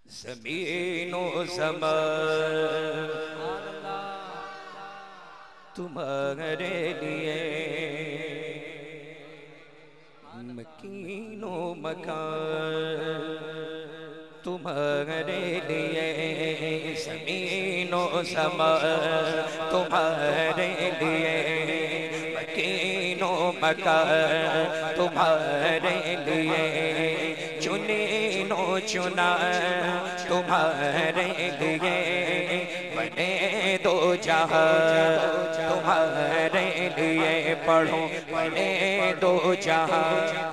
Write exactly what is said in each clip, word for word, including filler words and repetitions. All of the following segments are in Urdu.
زمین و زمان تمہارے لیے، مکین و مکان تمہارے لیے، زمین و زمان تمہارے لیے، مکین و مکان تمہارے لیے، چنین و چنا تمہارے لیے، بنے دو جہاں تمہارے لیے، پڑھو بنے دو جہاں،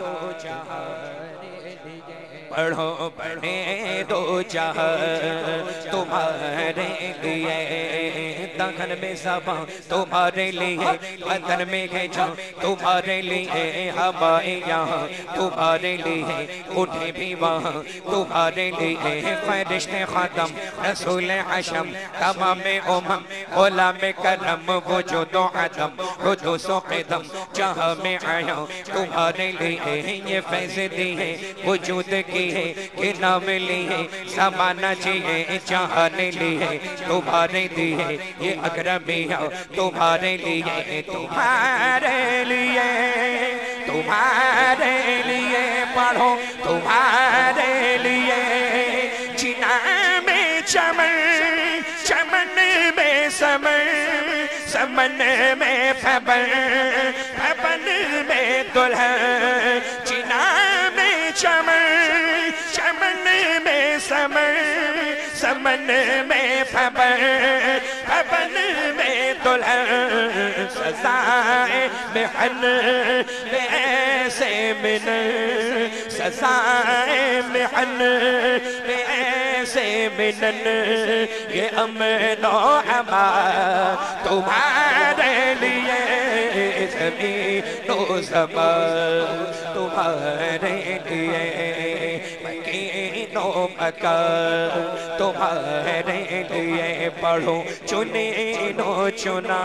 پڑھو بنے دو جہاں تمہارے لیے، دہن میں زبان تمہارے لیے، وطن میں ہے جان تمہارے لیے، ہوائیں یہاں تمہارے لیے، اٹھے بھی وہاں تمہارے لیے، فرشت ختم رسول حشم تمام امم غلام کرم وجود و عدم حدوث و قدم جہاں میں آیا تمہارے لیے، یہ فیض دی ہے وجود کی ہے کہ نام لی ہے، زمانہ جیے جہان لی ہے تمہارے لیے، یہ اکرمیہ تمہارے لیے، تمہارے لیے تمہارے لیے، پڑھو تمہارے لیے، چنا میں چمن چمن میں سمن سمن میں پھبن پھبن میں دلہن، چنا میں چمن چمن میں سمن سمن میں پھبن پھبن میں دلہن، سزائے محن میں ایسے منن، سزائے محن میں ایسے منن، یہ امن و امان تمہارے لیے، زمین و زمان تمہارے لیے، مکین و مکان تمہارے لیے، پڑھو چنین و چنا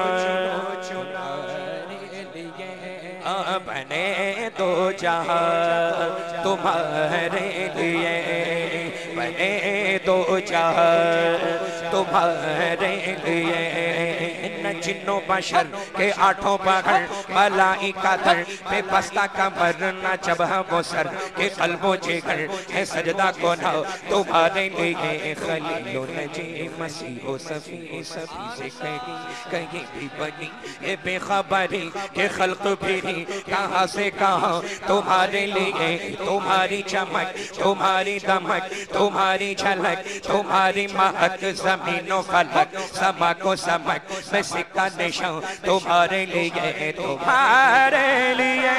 بنے دو جہاں تمہارے لیے، بنے دو جہاں تمہارے لیے، نہ جن و بشر کے آٹھوں پہر، ملائکہ در پہ بستہ کمر، نہ جبہ و سر کے قلب و جگر ہے سجدہ گناہ تمہارے لیے، خلیل و نجی مسیح و صفی صفی سے کہیں کہیں بھی بنی یہ بے خبری کہ خلق بھی کہاں سے کہاں تمہارے لیے، تمہاری چمک تمہاری دمک تمہاری جھلک تمہاری مہک، زمین و فلک سما کو سمک میں سکہ نشان تمہارے لیے، تمہارے لیے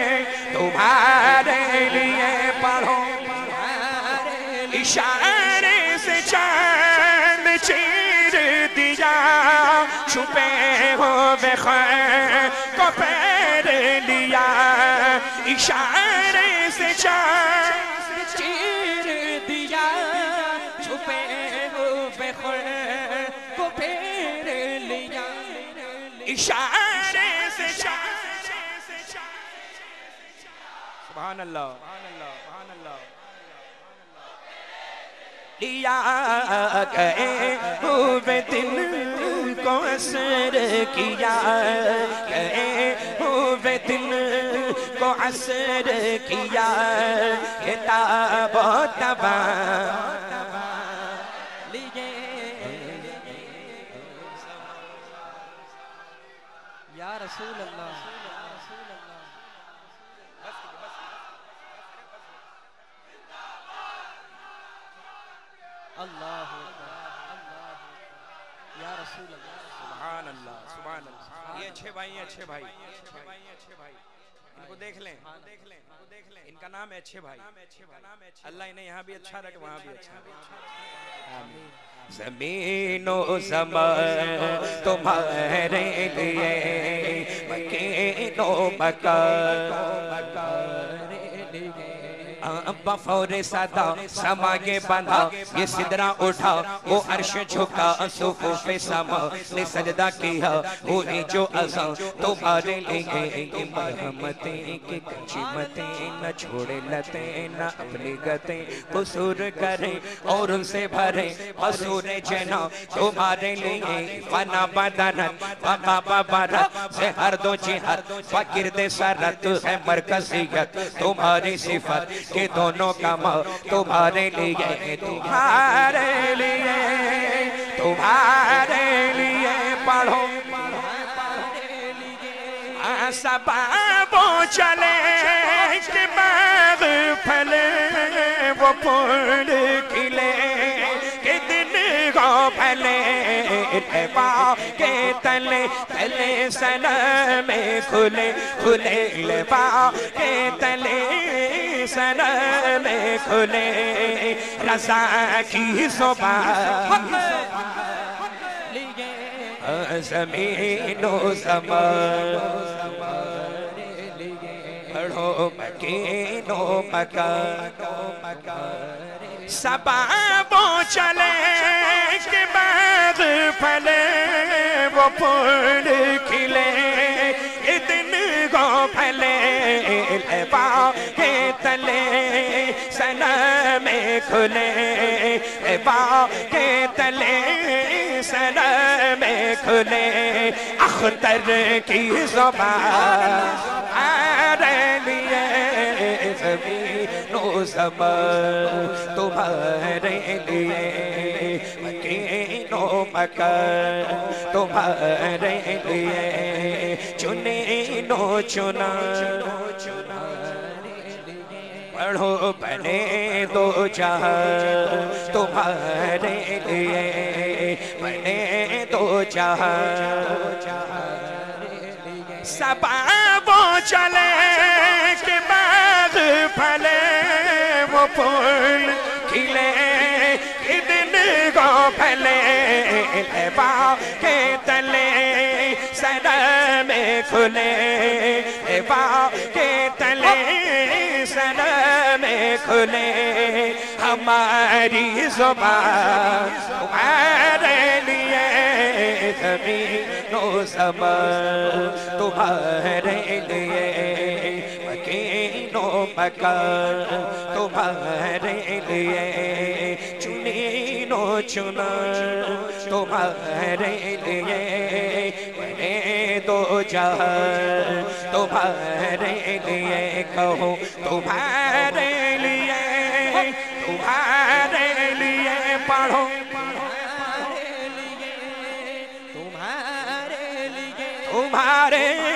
تمہارے لیے، پڑھو اشارے سے چاند چیر دیا، چھپے ہوئے خیر کو پیر لیا، اشارے سے چاند چیر دیا، چھپے ہوئے خیر کو پیر لیا، اشارے سے چاند، سبحان اللہ سبحان اللہ، لیا گئے ہوئے دل کو عصر کیا، گئے ہوئے دل کو عصر کیا، کتاب و تبا لیے، یا رسول اللہ اللہ یا رسول اللہ، سبحان اللہ سبحان اللہ، یہ اچھے بھائی ہیں، اچھے بھائی ان کو دیکھ لیں ان کا نام ہے اچھے بھائی، اللہ انہیں یہاں بھی اچھا رکھے وہاں بھی اچھا رکھے، آمین۔ زمین و زمان تمہارے لیے، مکین و مکان تمہارے لیے، بفور صدا سما کے بندھا یہ صدرہ اٹھا وہ عرش جھکا صفوف سما نے سجدہ کیا ہوئی جو ازاں تمہارے لیے مرحمتیں کہ کچیمتیں نہ چھوڑے لتیں نہ اپنی گتیں قصور کریں اور ان سے بھریں قصور جنا تمہارے لیے فنا بدنت وقا ببرت سے ہر دو جہت فقرد سرت ہے مرکزیت تمہاری صفت کہ دونوں کا ماں تمہارے لیے تمہارے لیے تمہارے لیے پڑھو سبابوں چلے کہ باغ پھلے وہ پھول کھلے کہ دن کو پھلے لبا کے تلے تلے سلام کھلے کھلے لبا کے تلے سلام کھلے رضا کی صبح زمین و زمان پڑھو مکین و مکان سبابوں چلے کہ باغ پھلے وہ پھول کھلے اتن کو پھلے لبا کے تلے سلام کھلے لبا کے تلے سلام کھلے اختر کی زبان آرے لیے زمین و زمان تمہارے لیے مکین و مکان تمہارے لیے چنین و چنا پڑھو بنے دو جہاں تمہارے لیے بنے دو جہاں سبابوں چلے کہ باغ پھلے وہ پھول کھلے کہ دن کو پھلے لبا کے تلے سلام کھلے لبا کے تلے سلام کھلے ہماری زبان تمہارے لیے زمین و زمان تمہارے لیے مکین و مکان تمہارے لیے چنین و چنا تمہارے لیے بنے دو جہاں تمہارے لیے کہو تمہارے لیے تمہارے لیے پڑھو تمہارے